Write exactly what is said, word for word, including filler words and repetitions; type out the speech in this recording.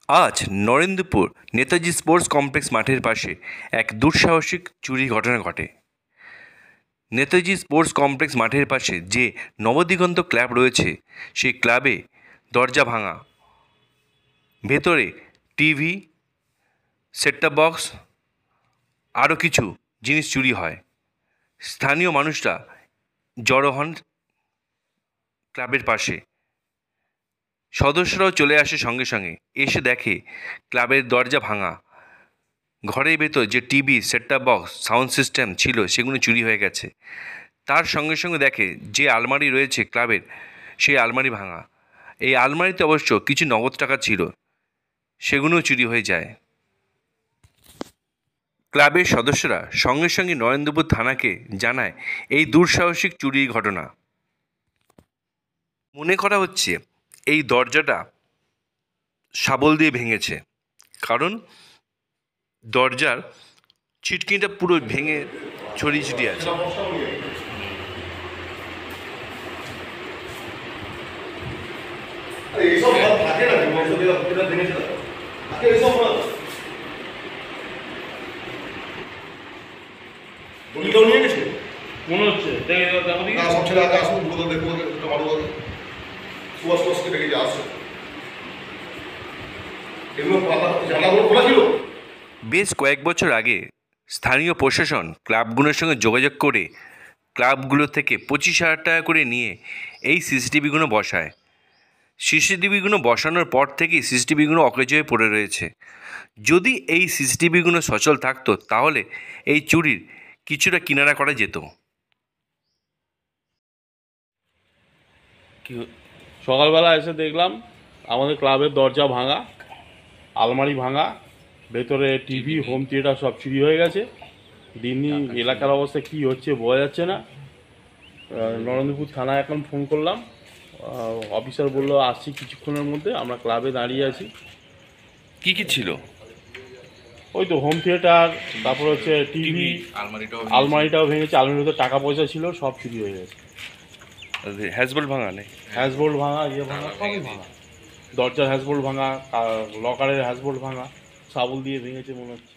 আজ Narendrapur Netaji sports complex মাঠের পাশে এক দুঃসাহসিক চুরি ঘটনা ঘটে। নেতাজি স্পোর্টস কমপ্লেক্স মাঠের পাশে যে নবদিগন্ত ক্লাব রয়েছে সেই ক্লাবে দরজা ভাঙা, ভেতরে টিভি, সেটটপ বক্স আরও কিছু জিনিস চুরি হয়। স্থানীয় মানুষরা জড়ো হন ক্লাবের পাশে। সদস্যরাও চলে আসে সঙ্গে সঙ্গে, এসে দেখে ক্লাবের দরজা ভাঙা, ঘরের ভেতর যে TV, set top box, sound system ছিল সেগুলো চুরি হয়ে গেছে। তার সঙ্গে সঙ্গে দেখে যে আলমারি রয়েছে ক্লাবের, সেই আলমারি ভাঙা। এই আলমারিতে অবশ্য কিছু নগদ টাকা ছিল, সেগুলোও চুরি হয়ে যায়। ক্লাবের সদস্যরা সঙ্গে সঙ্গে নরেন্দ্রপুর থানাকে জানায় এই দুঃসাহসিক চুরির ঘটনা। মনে করা হচ্ছে এই দরজাটা শাবল দিয়ে ভেঙেছে, কারণ দরজার ছিটকিনিটা পুরো ভেঙে ছড়িয়ে ছিটিয়ে আছে। দলিলটাও নিয়ে গেছে মনে হচ্ছে দেখো দেখো দেখি। না, সব ছেলে আগে আসুন, দুটো দেখবো, দুটো ভালো হবে। সুভাষ সুভাষকে ডেকে যে আসছে, এগুলো পাতা জানলাগুলো খোলা ছিল। বেশ কয়েক বছর আগে স্থানীয় প্রশাসন ক্লাবগুলোর সঙ্গে যোগাযোগ করে ক্লাবগুলো থেকে পঁচিশ হাজার টাকা করে নিয়ে এই সিসিটিভিগুলো বসায়। সিসিটিভিগুলো বসানোর পর থেকেই সিসিটিভিগুলো অকেজ হয়ে পড়ে রয়েছে। যদি এই সিসিটিভিগুলো সচল থাকতো তাহলে এই চুরির কিছুটা কিনারা করা যেত। কি সকালবেলা এসে দেখলাম আমাদের ক্লাবের দরজা ভাঙা, আলমারি ভাঙা, ভেতরে টিভি, হোম থিয়েটার সব চুরি হয়ে গেছে। দিন দিন এলাকার অবস্থা কী হচ্ছে বোঝা যাচ্ছে না। আহ, নরেন্দ্রপুর থানায় এখন ফোন করলাম, আহ, অফিসার বললো আসছি কিছুক্ষণের মধ্যে। আমরা ক্লাবে দাঁড়িয়ে আছি। কি কি ছিল? ওই তো হোম থিয়েটার, তারপর হচ্ছে টিভি, আলমারিটাও আলমারিটাও ভেঙেছে। আলমারির ভেতরে টাকা পয়সা ছিল, সব চুরি হয়ে গেছে। হ্যাজবোল্ট ভাঙা নেই? হ্যাজবোল্ট ভাঙা, ইয়ে ভাঙা, সবই ভাঙা। দরজার হ্যাজবোল্ট ভাঙা, লকারের হ্যাজবোল্ট ভাঙা, শাবল দিয়ে ভেঙেছে মনে হচ্ছে।